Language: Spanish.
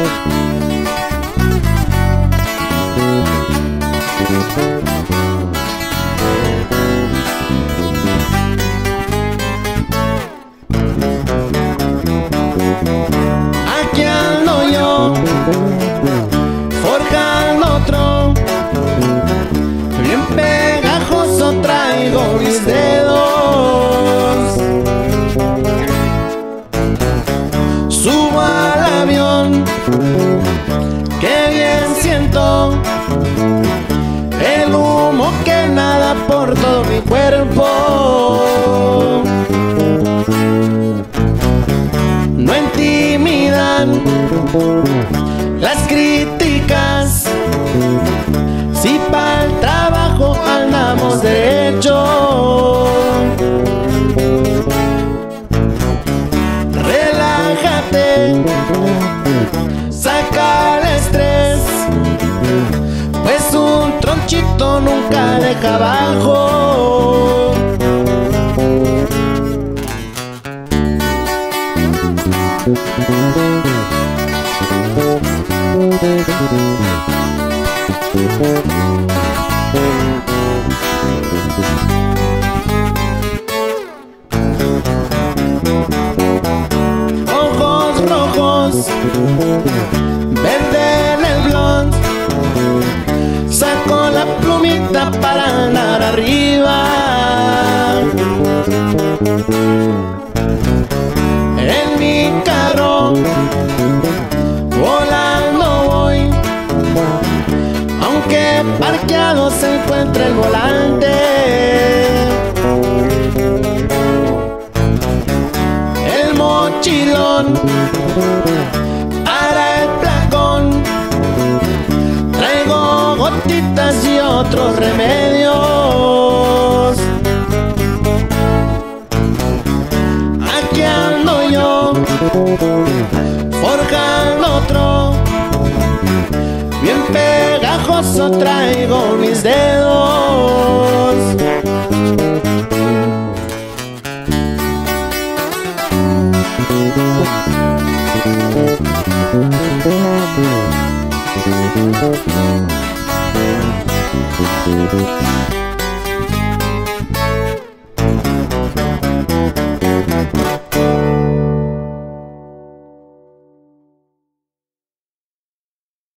Aquí ando yo, forjando otro, bien pegajoso traigo mis dedos. Subo al avión, que bien siento el humo que nada por todo mi cuerpo. No intimidan las críticas, si pa'l trabajo andamos derecho. Relájate, saca el estrés, pues un tronchito nunca deja abajo. Ojos rojos, verde en el blond, saco la plumita para andar arriba. En mi carro volando voy, aunque parqueado se encuentra el volante. El mochilón para el placón, traigo gotitas y otros remedios. Aquí ando yo, forjando otro, bien pegajoso traigo mis dedos.